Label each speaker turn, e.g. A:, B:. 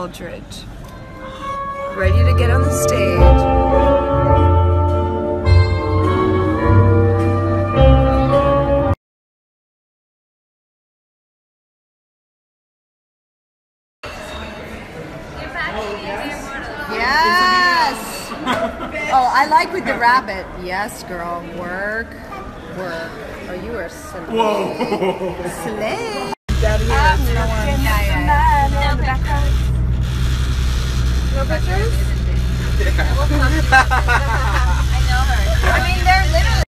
A: Aldridge. Ready to get on the stage. Yes! Oh, I like with the rabbit. Yes, girl. Work. Work. Oh, you are slay. Whoa! Slay! Down here. No pictures?